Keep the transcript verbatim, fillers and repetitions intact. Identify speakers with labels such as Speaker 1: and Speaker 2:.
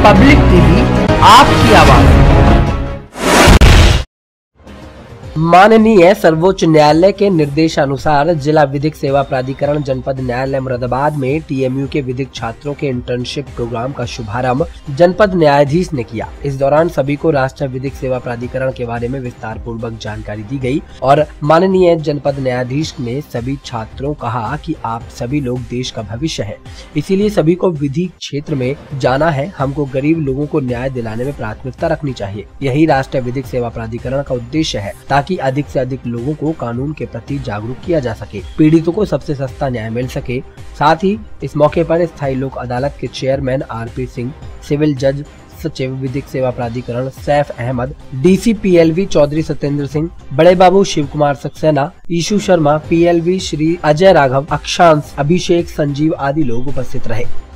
Speaker 1: Public TV, आपकी आवाज। माननीय सर्वोच्च न्यायालय के निर्देशानुसार जिला विधिक सेवा प्राधिकरण जनपद न्यायालय मुरादाबाद में टीएमयू के विधिक छात्रों के इंटर्नशिप प्रोग्राम का शुभारंभ जनपद न्यायाधीश ने किया। इस दौरान सभी को राष्ट्रीय विधिक सेवा प्राधिकरण के बारे में विस्तार पूर्वक जानकारी दी गई और माननीय जनपद न्यायाधीश ने सभी छात्रों कहा कि आप सभी लोग देश का भविष्य है, इसीलिए सभी को विधि क्षेत्र में जाना है। हमको गरीब लोगों को न्याय दिलाने में प्राथमिकता रखनी चाहिए। यही राष्ट्रीय विधिक सेवा प्राधिकरण का उद्देश्य है, ताकि कि अधिक से अधिक लोगों को कानून के प्रति जागरूक किया जा सके, पीड़ितों को सबसे सस्ता न्याय मिल सके। साथ ही इस मौके पर स्थायी लोक अदालत के चेयरमैन आरपी सिंह, सिविल जज सचिव विधिक सेवा प्राधिकरण सैफ अहमद, डीसी पीएलवी चौधरी सत्येंद्र सिंह, बड़े बाबू शिव कुमार सक्सेना, ईशु शर्मा, पीएलवी श्री अजय राघव, अक्षांश, अभिषेक, संजीव आदि लोग उपस्थित रहे।